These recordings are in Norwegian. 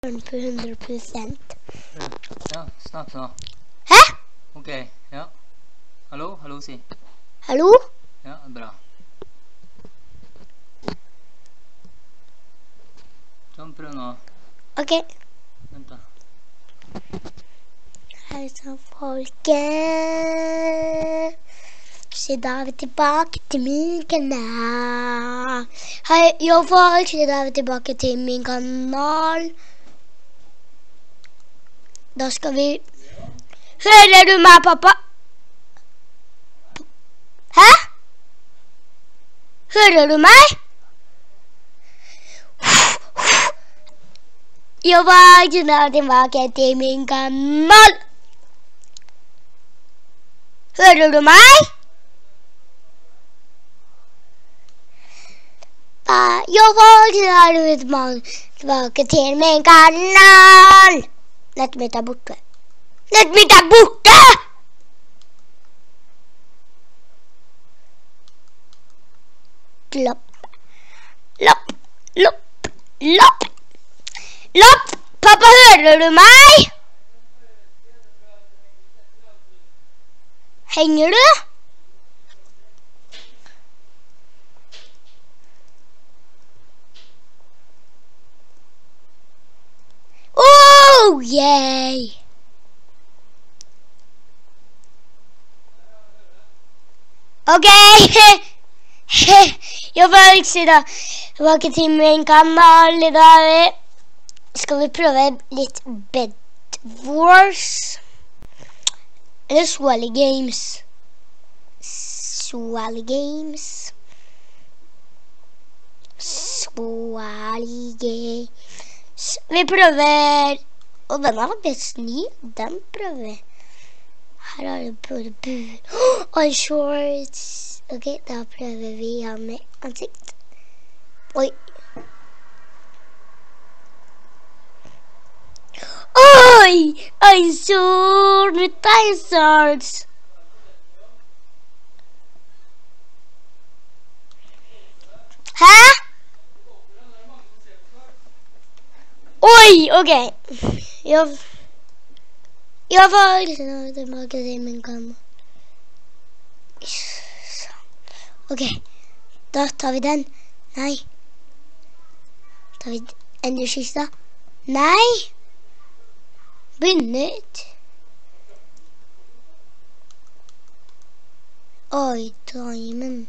på 100%. Ja, snakk nå. Hæ? Ok, ja. Hallo, hallo, si. Hallo? Ja, bra. Sånn, prøv nå. Ok. Vent da. Hei så folket. Så da er vi tilbake til min kanal. Hei, jo folk, så da er vi tilbake til min kanal. Da skal vi... Hører du meg, pappa? Hæ? Hører du meg? Jo folk, så da er vi tilbake til min kanal. Hører du meg? Jo folk, så er du tilbake til min kanal. Nettet mitt er borte. Nettet mitt er borte! Lopp. Lopp. Lopp. Lopp. Lopp. Pappa, hører du meg? Henger du? Oh, yay! Ok, jeg får ikke da tilbake til min kanal i dag. Skal vi prøve litt Bed Wars? Eller Swally Games? Swally Games. Swally Games. Vi prøver, og den er faktisk ny, den prøver vi. Her har vi både bur og shorts. Ok, da prøver vi han med ansikt. Oi. Oi, en sword med dinosaurs. Hæ? Oi, ok. Jeg var tilbake til min kanal. Ok, da tar vi den. Nei. Tar vi enderskista. Nei. Begynn ut. Oi, diamond.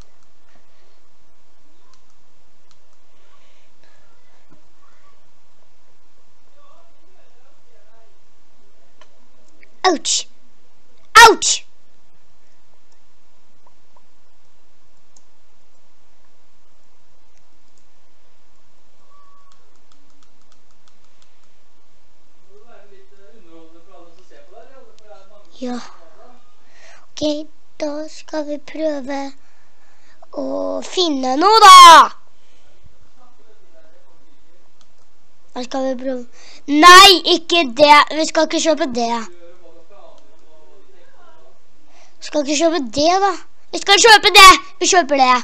Ouch! Ouch! Ja. Ok, da skal vi prøve å finne noe da! Da skal vi prøve... Nei, ikke det! Vi skal ikke kjøpe det. Vi skal ikke kjøpe det da. Vi skal kjøpe det! Vi kjøper det.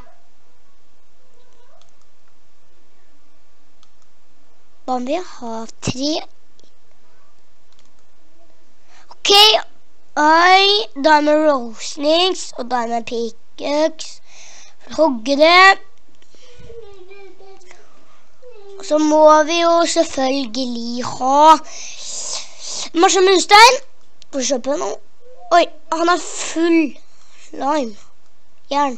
Hva om vi har 3? Ok, da er med roasnings, og da er med pickaxe. Hogge det. Så må vi jo selvfølgelig ha masse munstein. Og kjøpe noe. Oi, han er full lime. Jern.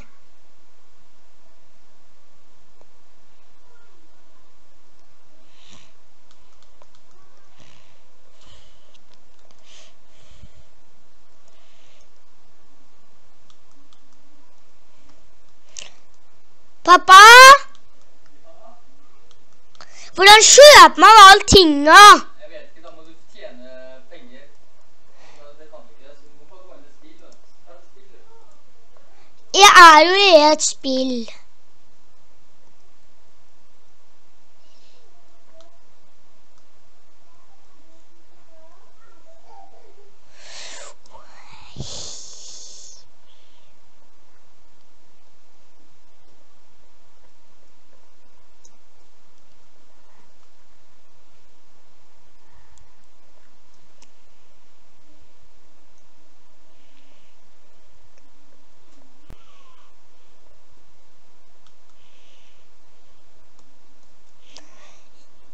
Pappa? Hvordan kjøper man alle tingene? Jeg vet ikke, da må du tjene penger. Det kan du ikke, så du må få gå inn i spill. Er det spill? Jeg er jo i et spill.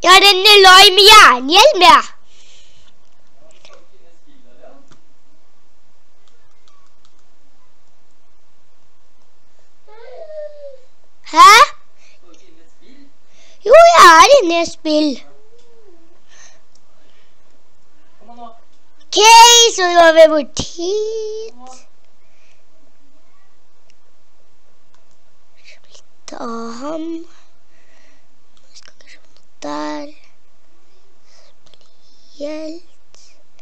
Jeg har en Eloi med jernhjelm, ja. Hæ? Jo, jeg er inne i et spill. Ok, så går vi bort hit. Ta han. Skal ikke se noe der. Spesielt.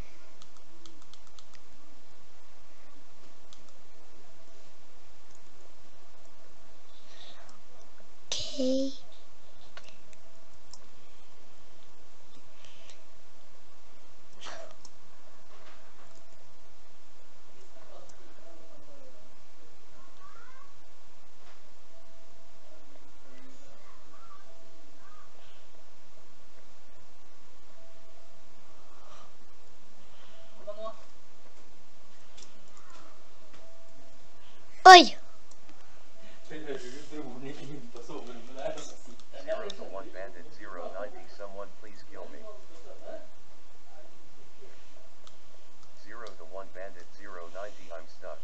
Ok. Oi. 0 to 1 bandit 090 someone please kill me. 0 to 1 bandit 090 I'm stuck.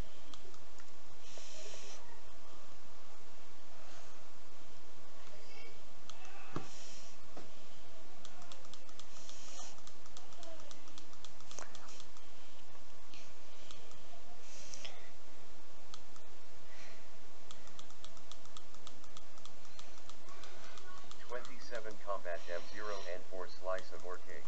Combat M0 and 4 slice of more cake.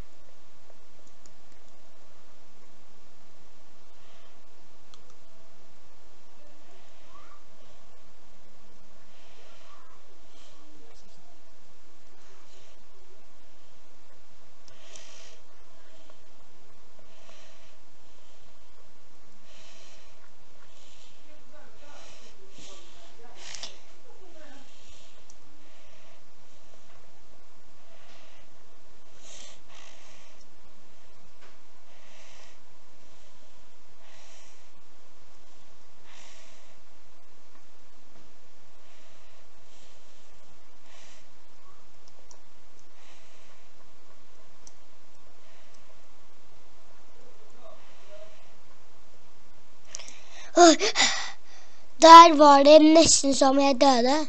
Der var det nesten som jeg døde.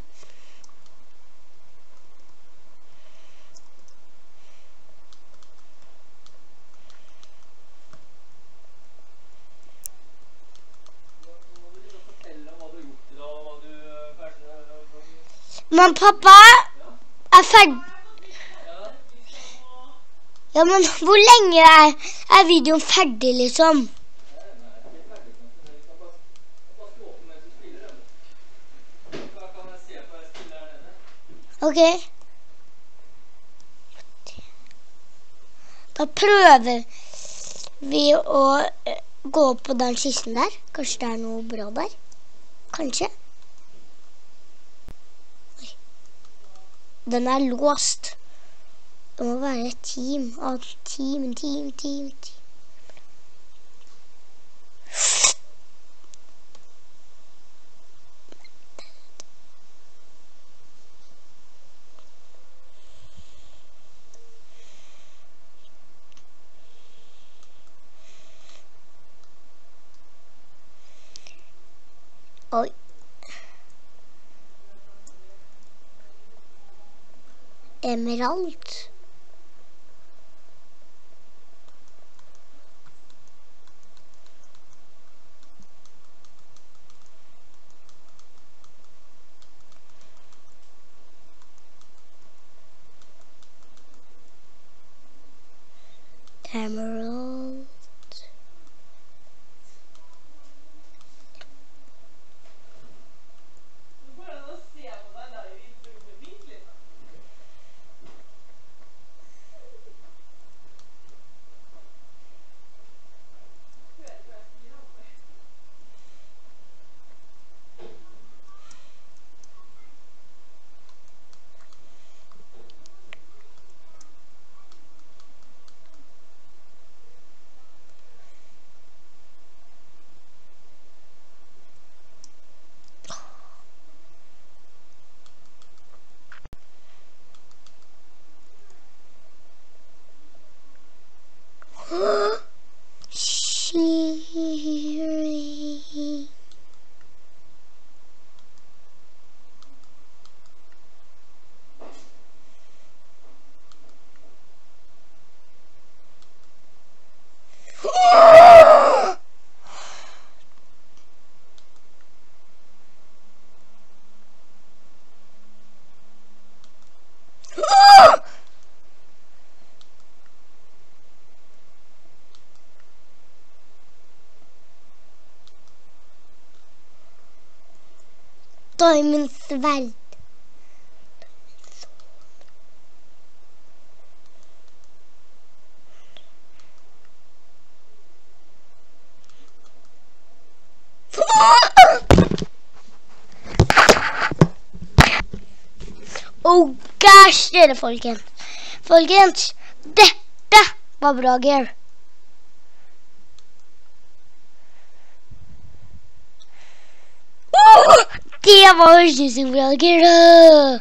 Men pappa er ferdig. Ja, men hvor lenge er videoen ferdig, liksom? Ok. Da prøver vi å gå på den kisten der. Kanskje det er noe bra der? Kanskje. Oi. Den er låst. Det må være et team. Team. Oi. Emerald. Emerald. Diamond-sverd. Oh gosh, dere folkens. Folkens, dette var bra gear. Det var ikke så bra gear.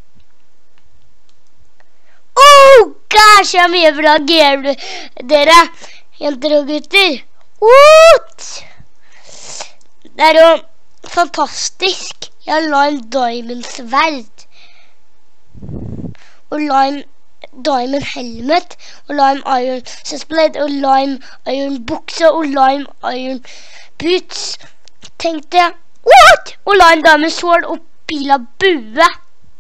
Oh gosh, det er mye bra gear, dere, jenter og gutter. What? Det er jo fantastisk. Jeg har lime diamond-sverd. Og lime diamond helmet. Og lime iron chestplate. Og lime iron bukse. Og lime iron boots. Tenkte jeg. What? Og lime diamond sword og pila bue.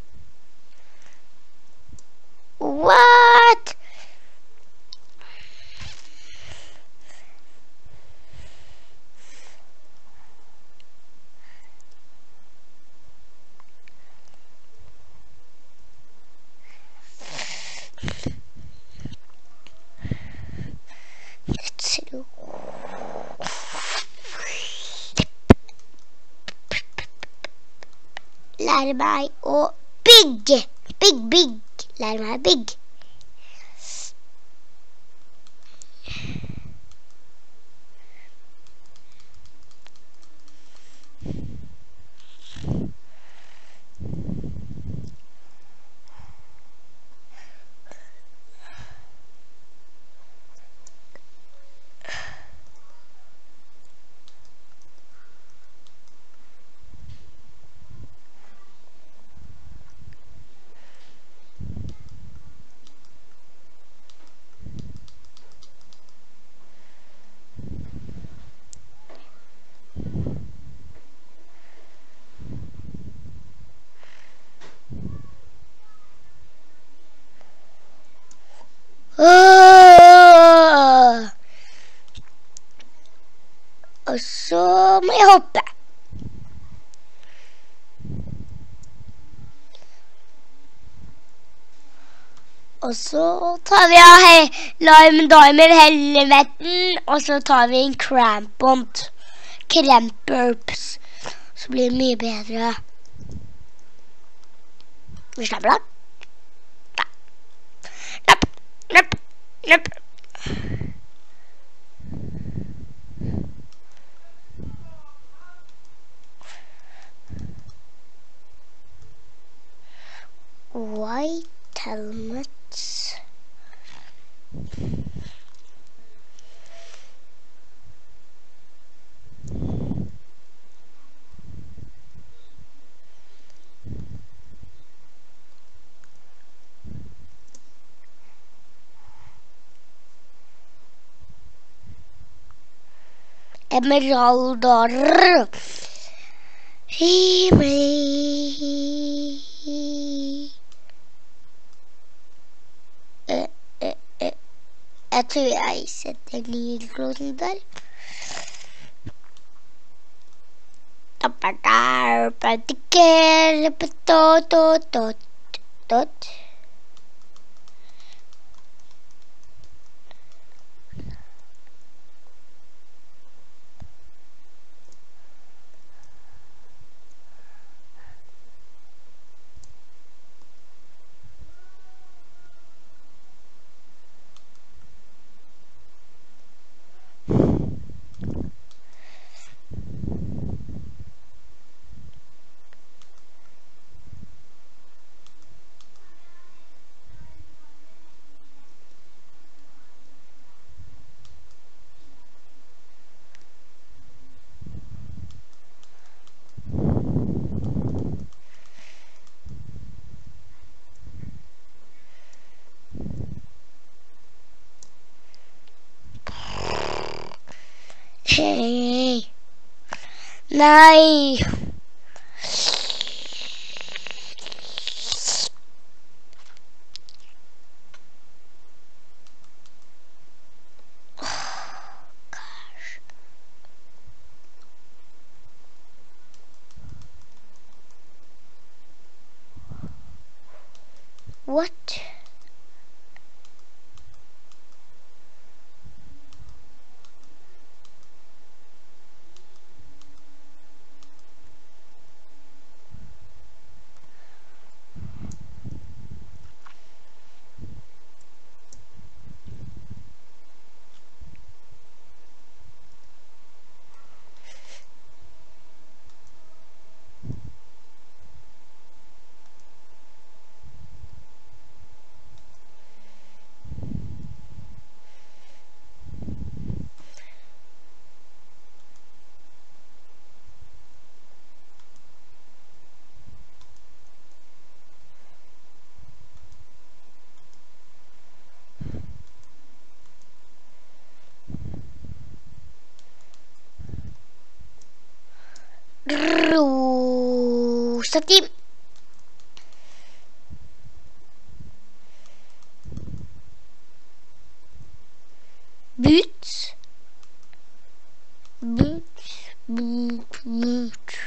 What? Lære meg å bygge. Big. Lære meg å bygge. Og så må jeg hoppe. Og så tar vi av lime diamond helveten, og så tar vi en crampont. Cramperps. Så blir det mye bedre. Vi slapper da. Nepp. White helmets. Emeralder. Jeg tror jeg setter lydkloden der. Hey. Nei. What? Stop team. Boots. Boots. Boots. Boots.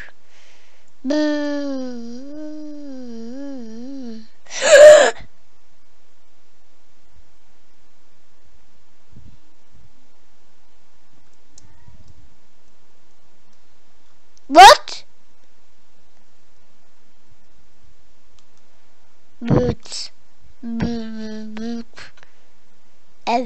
Boots. What? Boots. Boots. Oh.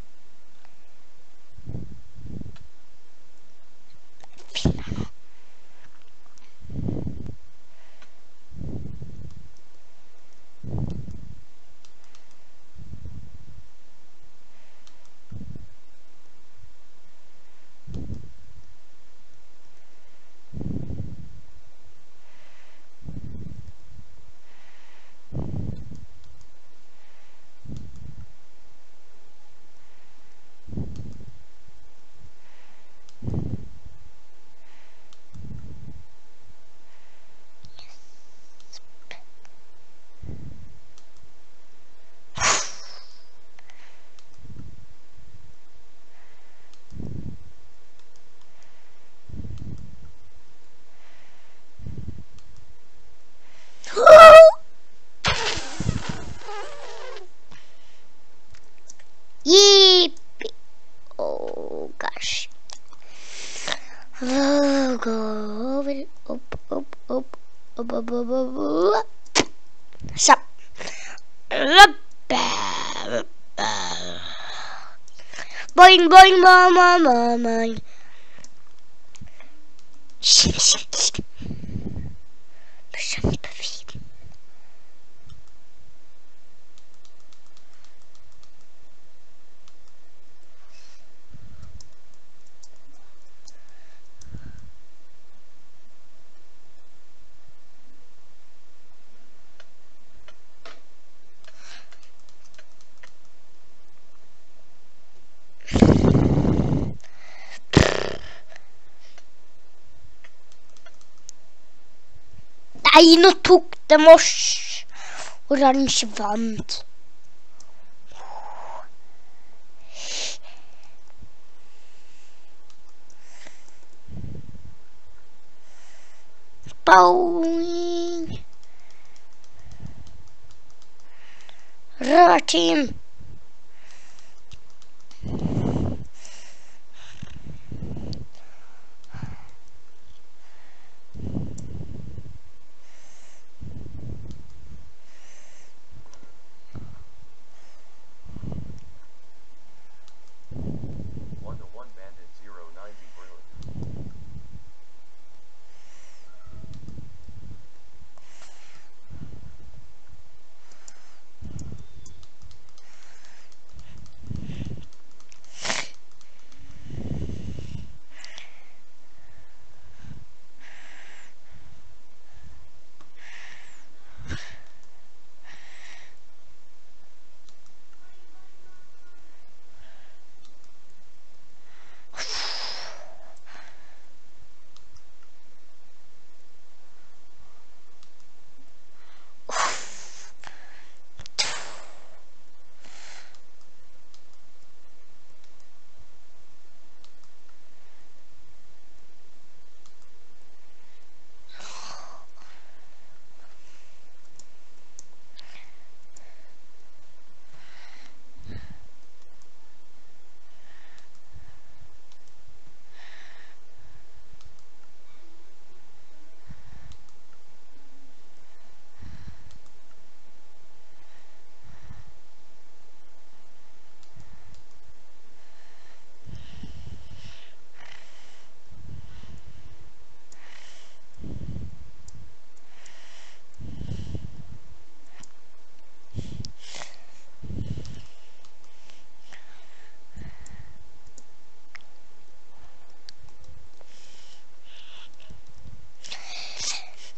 Yeep. Oh gosh. Oh, go over it. Up, up, up, up, up, up, up, up. Stop. Boing, boing, mama, mama. Nei, nå tok det mors. Oransje vant. Boing. Rød team.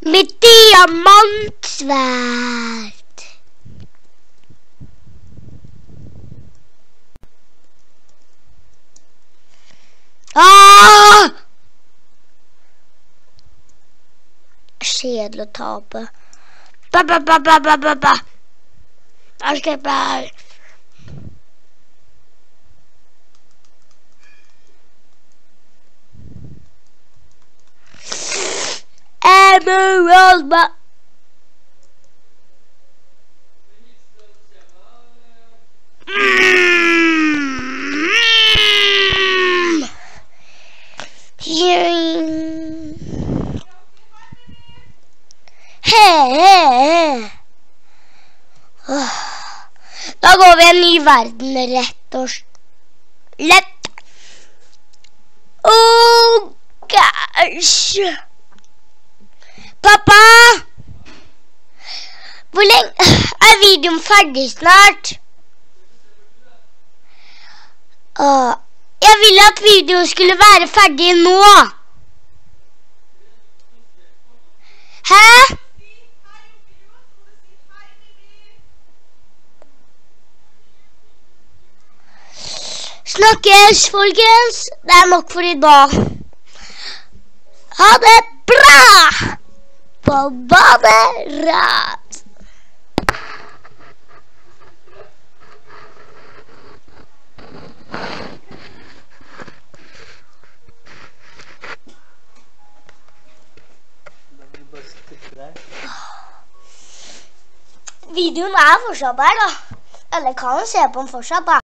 Mitt diamantsverd. Ah! Kjedelig å tape. Ba. Jeg skal bare... Emerald, ba... Da går vi en ny verden, rett og slett. Oh, gosh. Pappa! Hvor lenge er videoen ferdig snart? Jeg ville at videoen skulle være ferdig nå. Hæ? Snakkes, folkens. Det er nok for i dag. Ha det bra! På baderat. Videoen er fortsatt der da. Eller kan se på den fortsatt da.